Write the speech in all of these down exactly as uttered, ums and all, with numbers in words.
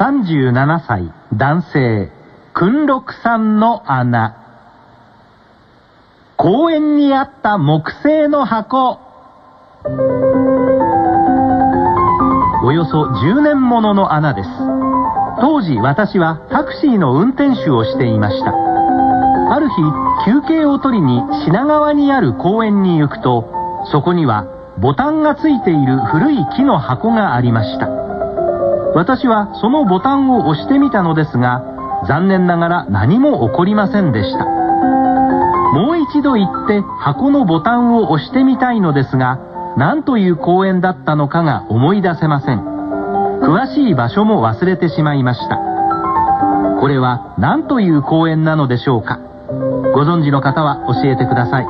さんじゅうななさい男性、訓六さんの穴。公園にあった木製の箱。およそじゅうねんものの穴です。当時私はタクシーの運転手をしていました。ある日休憩を取りに品川にある公園に行くと、そこにはボタンがついている古い木の箱がありました。私はそのボタンを押してみたのですが、残念ながら何も起こりませんでした。もう一度行って箱のボタンを押してみたいのですが、何という公園だったのかが思い出せません。詳しい場所も忘れてしまいました。これは何という公園なのでしょうか。ご存知の方は教えてください。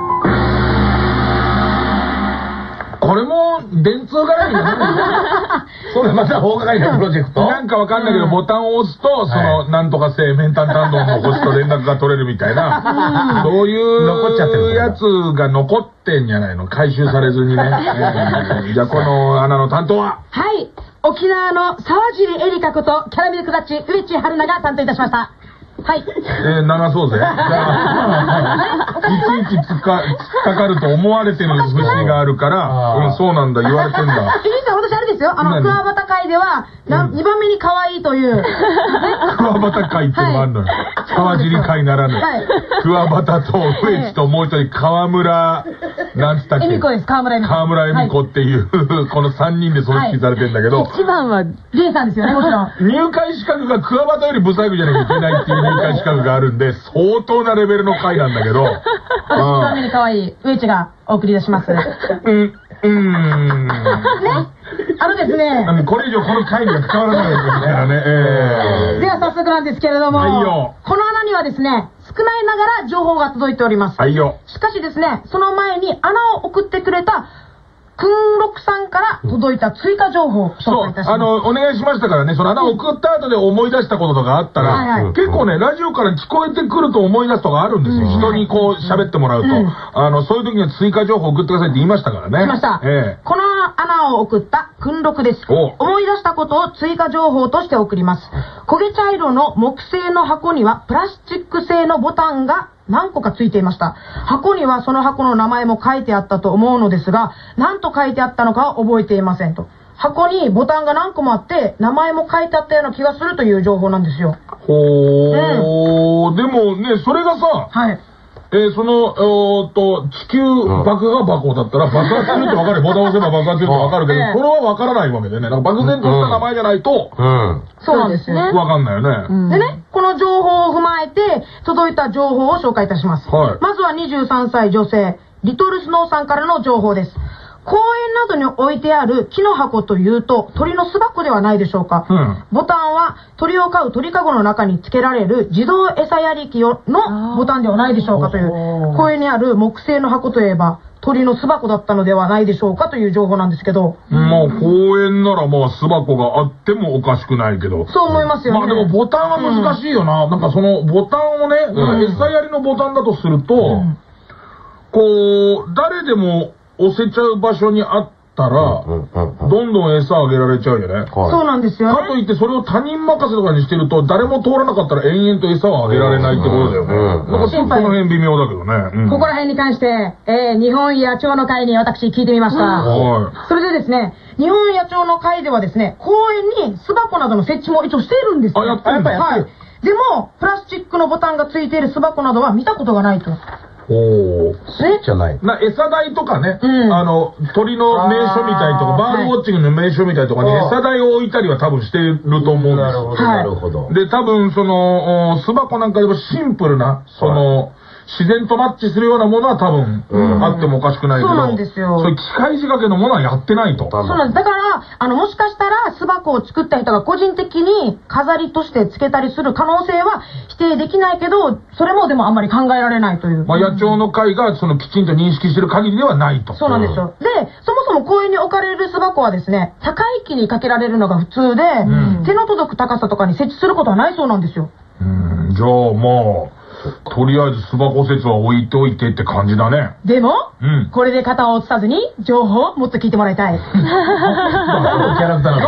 これも電通絡みだね。 それまた法外なプロジェクト。 なんかわかんないけど、ボタンを押すと、その、なんとか製麺担担当の星と連絡が取れるみたいな、そういうやつが残ってんじゃないの、回収されずにね。じゃあ、この穴の担当ははい、沖縄の沢尻エリカことキャラメルクラッチ上地春菜が担当いたしました。はい。 えー、流そうぜ。じゃあ、いちいちつっか、つっかかると思われてる節があるから、うん、そうなんだ、言われてんだ。 実は私あれですよ、あの、クワバタ会では、にばんめに可愛いという。 クワバタ会ってのがあるのよ。沢尻会ならぬ。クワバタと上地ともう一人、河村、なんつったっけ。 恵美子です、河村恵美子。 河村恵美子っていう、このさんにんで組織されてんだけど。 一番は、レイさんですよね、もちろん。 入会資格がクワバタよりブサイクじゃなきゃいけないっていう入会資格があるんで、相当なレベルの会なんだけど。 一番目に可愛い上地がお送り出します。うん、 うん。ね。 あのですね。 これ以上この会には関わらないですからね。えー、では早速なんですけれども、はいよ、この穴にはですね、少ないながら情報が届いております。 はいよ。 しかしですね、その前に穴を送ってくれた訓六さんから届いた追加情報を紹介いたします。 そう、あの、お願いしましたからね、その穴を送った後で思い出したこととかあったら、はいはい、結構ね、ラジオから聞こえてくると思い出すとかあるんですよ。うん、人にこう喋ってもらうと、うん、あの、そういう時には追加情報を送ってくださいって言いましたからね。 しました。ええ、この穴を送った訓六です。思い出したことを追加情報として送ります。焦げ茶色の木製の箱にはプラスチック製のボタンが何個かついていました。箱にはその箱の名前も書いてあったと思うのですが、何と書いてあったのかは覚えていませんと。箱にボタンが何個もあって、名前も書いてあったような気がするという情報なんですよ。 ほー、うん、でもね、それがさ、はい。えー、その、えー、っと、地球爆破箱だったら、爆発するってわかる。ボタンを押せば爆発するってわかるけど、これはわからないわけでね。なんか漠然とした名前じゃないと、 うん。そうなんですね。 わかんないよね。 でね、この情報を踏まえて、届いた情報を紹介いたします。はい。まずはにじゅうさんさい女性、リトルスノーさんからの情報です。公園などに置いてある木の箱というと鳥の巣箱ではないでしょうか。うん、ボタンは鳥を飼う鳥かごの中に付けられる自動餌やり機のボタンではないでしょうかという、公園にある木製の箱といえば鳥の巣箱だったのではないでしょうかという情報なんですけど。 まあ公園ならまあ巣箱があってもおかしくないけど。 そう思いますよね。 まあでもボタンは難しいよな。うん、なんかそのボタンをね、うん、餌やりのボタンだとすると、うん、こう誰でも押せちゃう場所にあったら、どんどん餌あげられちゃうよね。 そうなんですよ。 かといってそれを他人任せとかにしてると、誰も通らなかったら延々と餌をあげられないってことだよね。なんかちょっとこの辺微妙だけどね。 ここら辺に関して、えー、日本野鳥の会に私聞いてみました。はい。それでですね、日本野鳥の会ではですね、公園に巣箱などの設置も一応しているんですよ。 あ、やってるんだ。 はい。でも、プラスチックのボタンがついている巣箱などは見たことがないと。 おー、スじゃない。 な、餌台とかね、うん、あの、鳥の名所みたいとか、バードウォッチングの名所みたいとかに餌台を置いたりは多分してると思うんですよ。なるほど、なるほど。で、多分、その、巣箱なんかでもシンプルな、その、自然とマッチするようなものは多分、うん、あってもおかしくないけど、そうなんですよ。そういう機械仕掛けのものはやってないと。 そうなんです。だから、あの、もしかしたら巣箱を作った人が個人的に飾りとして付けたりする可能性は否定できないけど、それもでもあんまり考えられないという。 まあ、野鳥の会がそのきちんと認識してる限りではないと。 そうなんですよ。で、そもそも公園に置かれる巣箱はですね、高い木にかけられるのが普通で、うん、手の届く高さとかに設置することはないそうなんですよ。 うん、じゃあまあ、とりあえず巣箱説は置いておいてって感じだね。 でも、うん、これで肩を落とさずに情報をもっと聞いてもらいたい。 なんで俺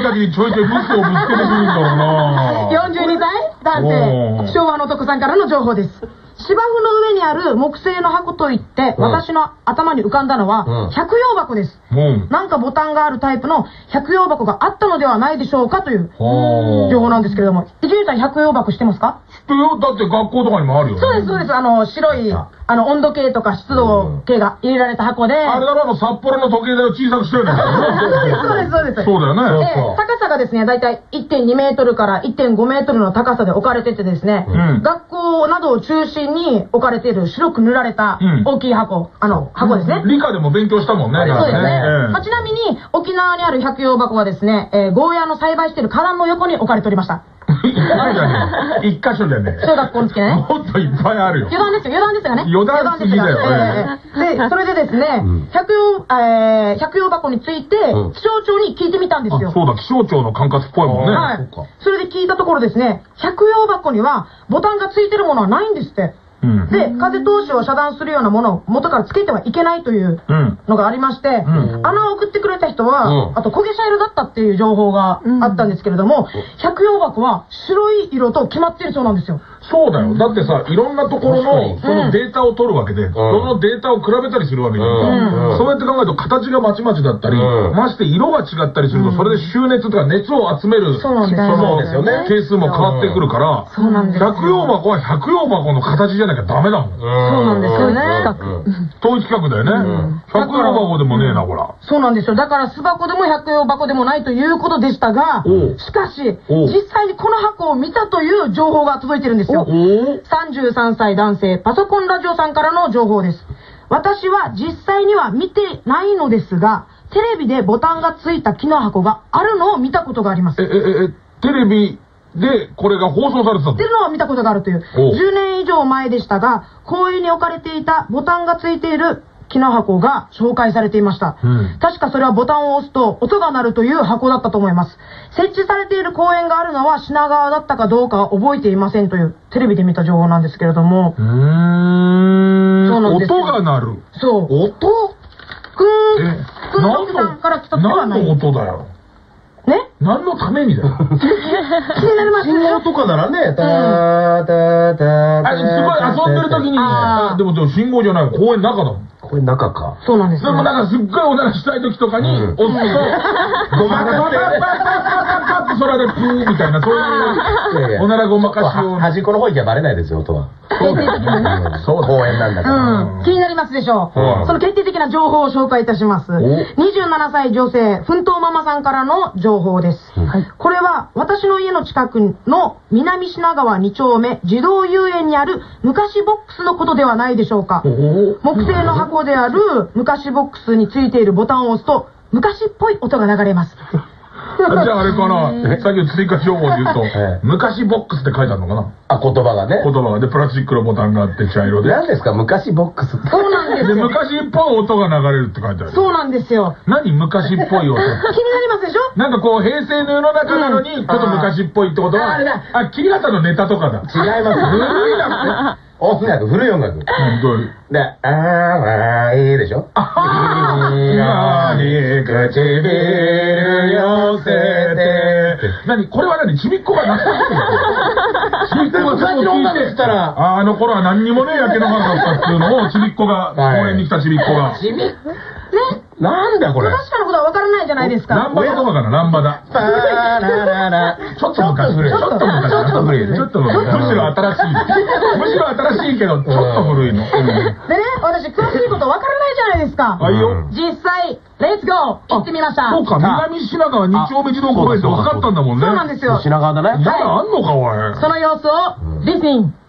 たちにちょいちょいブスをぶつけてくるんだろうな。 よんじゅうにさい男性、昭和の男さんからの情報です。芝生の上にある木製の箱といって、うん、私の頭に浮かんだのは、うん、百葉箱です、うん。なんかボタンがあるタイプの百葉箱があったのではないでしょうかという情報なんですけれども、伊集院さん百葉箱知ってますか？ 知ってるよ。だって学校とかにもあるよね。 そうです、そうです。あの、白い、あの、温度計とか湿度計が入れられた箱で。 あれだろ、あの、札幌の時計台を小さくしてるんだよ。 そうです、そうです。 そうだよね。 えー、高さがですね、だいたい いってんにメートルからいってんごメートルの高さで置かれててですね、うん、学校などを中心に置かれている白く塗られた大きい箱、うん、あの、箱ですね。 理科でも勉強したもんね。 そうですね。えーまあ、ちなみに、沖縄にある百葉箱はですね、えー、ゴーヤーの栽培している花壇の横に置かれておりました。 一箇所じゃねえ。一箇所じゃねえ。 小学校の月ね。 もっといっぱいあるよ。 余談ですよ、余談ですがね。 余談すぎだよ。 で、それでですね、百葉、えー、百葉箱について、気象庁に聞いてみたんですよ。 そうだ、気象庁の管轄っぽいもんね。 はい。それで聞いたところですね、百葉箱にはボタンがついてるものはないんですって。うん、で、風通しを遮断するようなものを元からつけてはいけないというのがありまして、うん、穴を送ってくれた人は、うん、あと焦げ茶色だったっていう情報があったんですけれども、うん、百葉箱は白い色と決まってるそうなんですよ。 そうだよ。だってさ、いろんなところのそのデータを取るわけで、うん、そのデータを比べたりするわけじゃんか、うん、そうやって考えると形がまちまちだったり、うん、まして色が違ったりすると、それで収熱とか熱を集める、 そうなんですよね。係数も変わってくるから、 そうなんですよ。 百葉箱は百葉箱の形じゃなきゃダメだもん。 そうなんですよね。 統一規格だよね。百葉箱でもねえな、ほら。 そうなんですよ。だから巣箱でも百葉箱でもないということでしたが、しかし、実際にこの箱を見たという情報が届いてるんですよ。さんじゅうさんさい男性、パソコンラジオさんからの情報です。私は実際には見てないのですが、テレビでボタンがついた木の箱があるのを見たことがあります。 え、え、え、テレビでこれが放送されてたっていうのを見たことがあるという。じゅうねん以上前でしたが、公園に置かれていたボタンがついている木の箱が紹介されていました。うん、確かそれはボタンを押すと音が鳴るという箱だったと思います。設置されている公園があるのは品川だったかどうかは覚えていませんというテレビで見た情報なんですけれども。 うーん。 そうなんです。 音が鳴る。 そう。 音？ くー。え、くーさんから来たってはない。 何の音だよ。 ね？ 何のためにだよ。 気になりますね。 信号とかならね、たーたーたーたー。 あ、すごい遊んでる時に、でもでも信号じゃない、公園の中だもん。 これ中か。 そうなんです。 でもなんかすっごいおならしたい時とかに押すと、ごまかして、空でプーみたいな、そういうおならごまかしを。 端っこの方行きゃバレないですよ、音は。 そうだよね。そう公園なんだから。 うん。気になりますでしょう。その決定的な情報を紹介いたします。にじゅうななさい女性、奮闘ママさんからの情報です。これは私の家の近くの南品川に丁目児童遊園にある昔ボックスのことではないでしょうか。木製の箱である昔ボックスについているボタンを押すと昔っぽい音が流れます。 じゃああれかな、さっきの追加情報で言うと、昔ボックスって書いてあるのかな。 あ、言葉がね。 言葉がで、プラスチックのボタンがあって茶色で。 何ですか、昔ボックスって。 そうなんですよ。 で、昔っぽい音が流れるって書いてある。 そうなんですよ。 何昔っぽい音。気になりますでしょ。 なんかこう、平成の世の中なのに、ちょっと昔っぽいってことは、あ、桐畑のネタとかだ。 違います。 古いなって。 音楽、古い音楽。 どういうで、あー、あー、いいでしょ。 あー、に唇寄せて。何これは何ちびっこが鳴ったってちびっこがそう聞いて、あの頃は何にもねえ焼け野原だったっていうのをちびっこが、公園に来たちびっこが。 ちびっねなんだこれ。 確かのことは分からないじゃないですか。 ランバダとかかな、ランバダ。 パーラララ。 ちょっと昔古い。ちょっと昔。ちょっと古いね。ちょっと古い。むしろ新しい。むしろ新しいけど、ちょっと古いの。でね、私詳しいこと分からないじゃないですか。 はいよ。 実際、レッツゴー行ってみました。 そうか、南品川に丁目児童公園って分かったんだもんね。 そうなんですよ。 品川だね。 まだあんのか、おい。 その様子を、リスニン。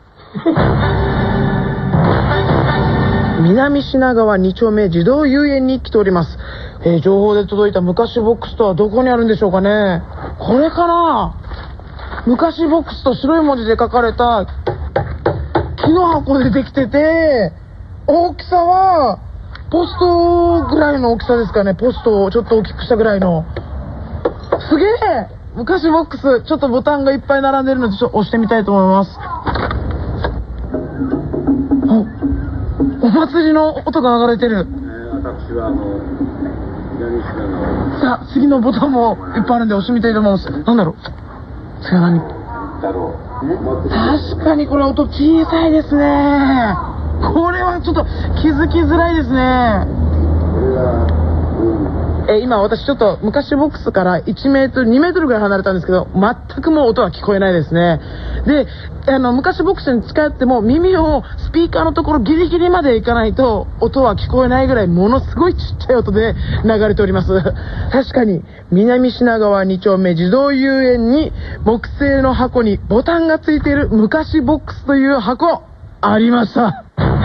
南品川に丁目児童遊園に来ております。えー、情報で届いた昔ボックスとはどこにあるんでしょうかね。これかな。昔ボックスと白い文字で書かれた木の箱でできてて、大きさはポストぐらいの大きさですかね。ポストをちょっと大きくしたぐらいの。すげえ昔ボックス、ちょっとボタンがいっぱい並んでるのでちょっと押してみたいと思います。おお祭りの音が流れてる。 私はあのさあ、次のボタンもいっぱいあるんで押してみたいと思います。なんだろう。次は何？確かにこれ音小さいですね。これはちょっと気づきづらいですね。え今私ちょっと昔ボックスからいちメートルにメートルぐらい離れたんですけど、全くもう音は聞こえないですね。であの昔ボックスに近寄っても耳をスピーカーのところギリギリまで行かないと音は聞こえないぐらいものすごいちっちゃい音で流れております。確かに南品川に丁目児童遊園に木製の箱にボタンがついている昔ボックスという箱ありました。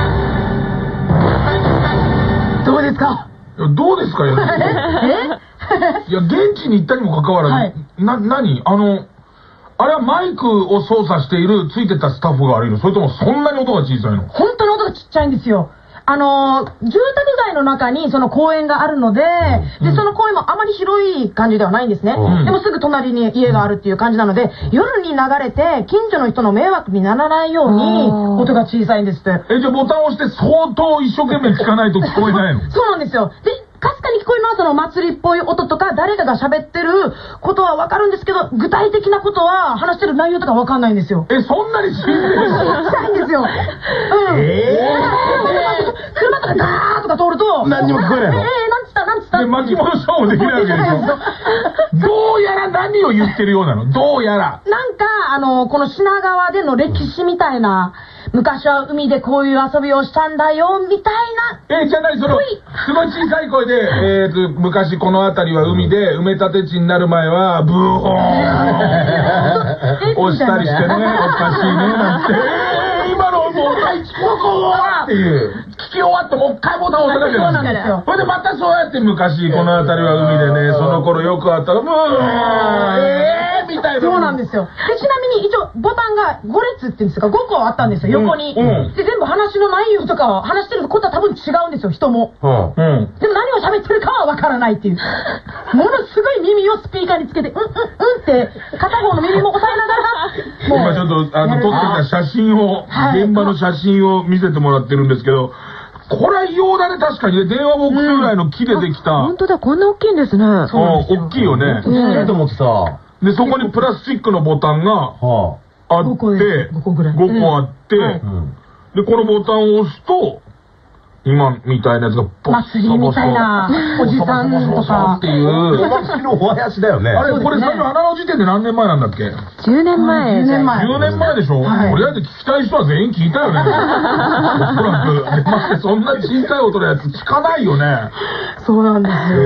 どうですか？ どうですかよ。えいや、現地に行ったにもかかわらず、はい、な、なにあの、あれはマイクを操作している、ついてたスタッフが悪いの？それともそんなに音が小さいの？ 本当に音がちっちゃいんですよ。あのー、住宅街の中にその公園があるので、うん、で、その公園もあまり広い感じではないんですね。うん、でもすぐ隣に家があるっていう感じなので、夜に流れて近所の人の迷惑にならないように音が小さいんですって。 え、じゃあボタンを押して相当一生懸命聞かないと聞こえないの？ そうなんですよ。でかすかに聞こえるのはその祭りっぽい音とか誰かが喋ってることはわかるんですけど、具体的なことは話してる内容とかわかんないんですよ。 え、そんなに小さいんですよ。うん。えー、車とかガーとか通ると何にも聞こえないの？ えー、なんつったなんつったで、巻き戻しもできないわけでしょ。どうやら何を言ってるようなの？どうやらなんかあのこの品川での歴史みたいな、昔は海でこういう遊びをしたんだよみたいな。 えー、じゃあ何そのすごい小さい声でえーと昔この辺りは海で埋め立て地になる前はブーホーン押したりしてね、おかしいねなんて、えー、今のもうはい聞こうっていう聞き終わってもう一回ボタン押さなきゃいけない。それでまたそうやって昔この辺りは海でね、その頃よくあったらブーえーみたいな。 そうなんですよ。でちなみに一応ボタンがご列っていうんですか、ごこあったんですよ、横に。うんうん、で全部話の内容とか話してることは多分違うんですよ、人も。うん、でも何を喋ってるかはわからないっていう。ものすごい耳をスピーカーにつけて、うんうんうんって片方の耳も押さえながら。 今ちょっとあの撮ってた写真を、はい、現場の写真を見せてもらってるんですけど、これは異様だね、確かにね。電話ボックスぐらいの木でできた。 本当だ、こんな大きいんですね。 そう、大きいよね。 ちっちゃいと思ってさ。 で、そこにプラスチックのボタンがあって、ごこぐらい。 ごこあって、で、このボタンを押すと、今みたいなやつがボッ祭りみたいなおじさんとかっていう。 お祭りのお囃子だよね。 あれ、これ最初穴の時点で何年前なんだっけ？ じゅうねんまえ。 じゅうねんまえ。 じゅうねんまえでしょ？とりあえず聞きたい人は全員聞いたよね。おそらく。で、ましてそんな小さい音のやつ聞かないよね。 そうなんですよ。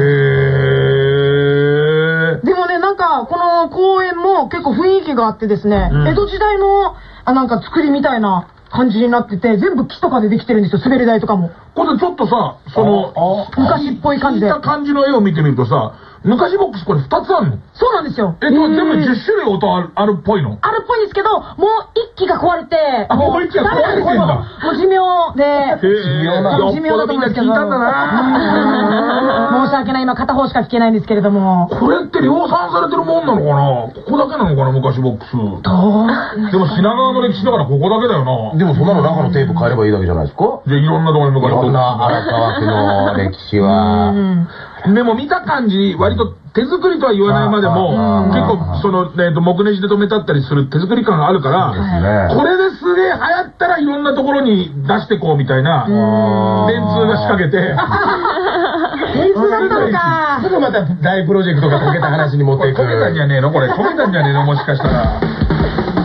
へー。 でもね、なんか、この公園も結構雰囲気があってですね、江戸時代の、あ、なんか作りみたいな感じになってて、全部木とかでできてるんですよ、滑り台とかも。 これちょっとさ、その、 昔っぽい感じで。 聞いた感じの絵を見てみるとさ、昔ボックスこれふたつあるの？ そうなんですよ。 えっと、全部じゅっしゅるい音ある、あるっぽいの？ あるっぽいんですけど、もう一機が壊れて、 あ、もう一機が壊れてんだ。 もう寿命で、 寿命だとみんな聞いたんだな。申し訳ない、今片方しか聞けないんですけれども。 これって量産されてるもんなのかな？ここだけなのかな、昔ボックス。どう？でも品川の歴史だからここだけだよな。 でもそんなの中のテープ変えればいいだけじゃないですか？ じゃあいろんなところに昔いろんな荒川区の歴史は。 でも見た感じ、割と手作りとは言わないまでも、結構その、えっと、木ネジで留めたったりする手作り感があるから、これですげえ流行ったらいろんなところに出してこうみたいな、電通が仕掛けて。 電通だったのか。 すぐまた大プロジェクトが解けた話に持っていく。 解けたんじゃねえのこれ。解けたんじゃねえのもしかしたら。